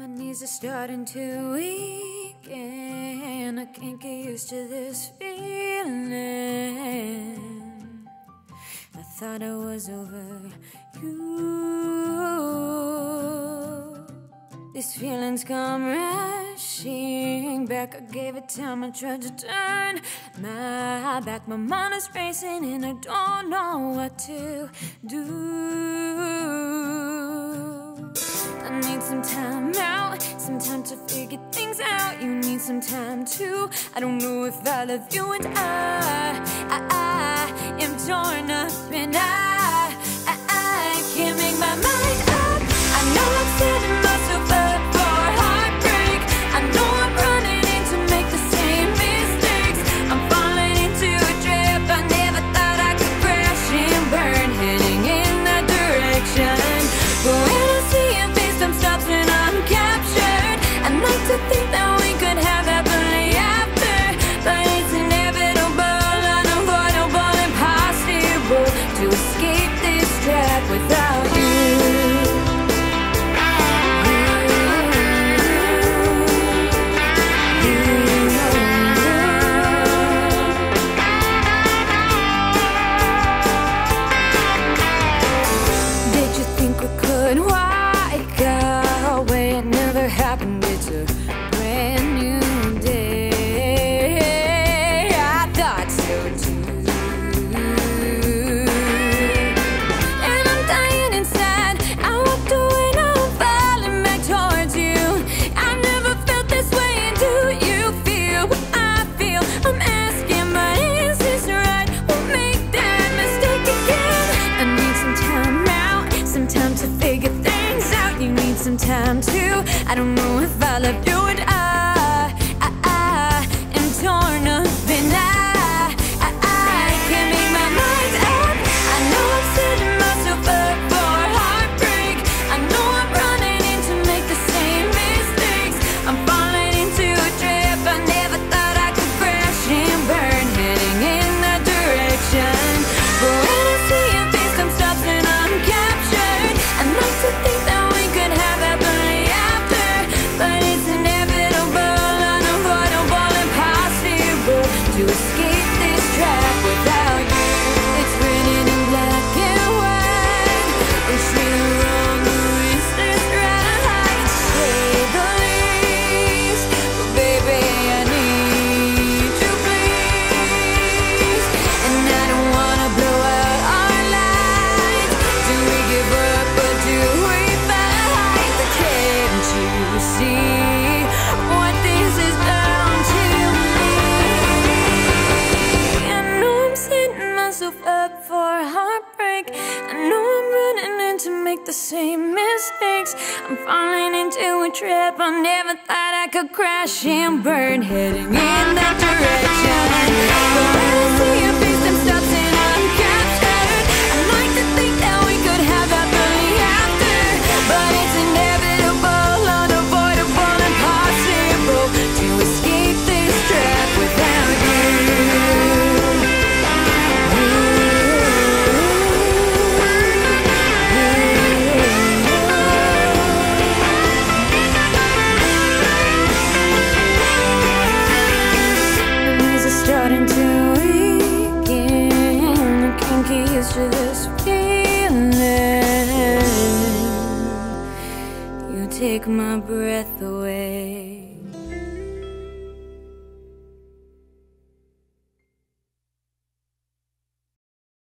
My knees are starting to weaken. I can't get used to this feeling. I thought I was over you. These feelings come rushing back. I gave it time, I tried to turn my back. My mind is racing and I don't know what to do. I need some time out, some time to figure things out. You need some time too. I don't know if I love you, and I am torn up, and I can't make my mind up. I know I'm setting myself up for heartbreak. I know I'm running in to make the same mistakes. I'm falling into a trap. I never thought I could crash and burn, heading in that direction. But when I see your face, I'm stopped and I'm captured. I'd like to think that we could have happily after, but it's inevitable, unavoidable, impossible to escape this trap without you. Did you think we could walk away? It never happened. It's a brand new day. I thought so too. And I'm dying inside. I walked away, now I'm falling back towards you. I've never felt this way, and do you feel what I feel? I'm asking, but is this right? We'll make that mistake again. I need some time out, some time to figure things out. You need some time too. I don't know if I love you, and I am torn up, and I can't make my mind up. I know I'm setting myself up for heartbreak. I know I'm running in to make the same mistakes. I'm falling into a trap. I never thought I could crash and burn, heading in that direction. But when I see your face, I'm stopped and I'm captured. I'd like to think that we could have happily after, but it's inevitable, unavoidable, impossible to escape this trap without you. It's written in black and white. It's real wrong, is this right? To say the least. But baby, I need you, please. And I don't wanna blow out our lights. Do we give up or do we fight? But can't you see what this is down to me? I know I'm setting myself up for heartbreak. I know I'm running in to make the same mistakes. I'm falling into a trap. I never thought I could crash and burn, heading in that direction. But when I see your face, I'm stopped and I'm captured. I'd like to think that we could have happily after, but it's inevitable, unavoidable, impossible to escape this trap without you. My knees are starting to weaken. I can't get used to this feeling. You take my breath away.